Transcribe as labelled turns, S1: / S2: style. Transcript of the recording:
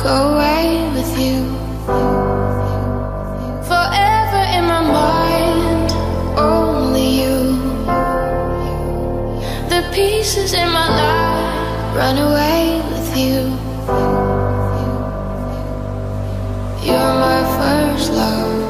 S1: go away with you. Forever in my mind, only you. The pieces in my life run away with you. You're my first love.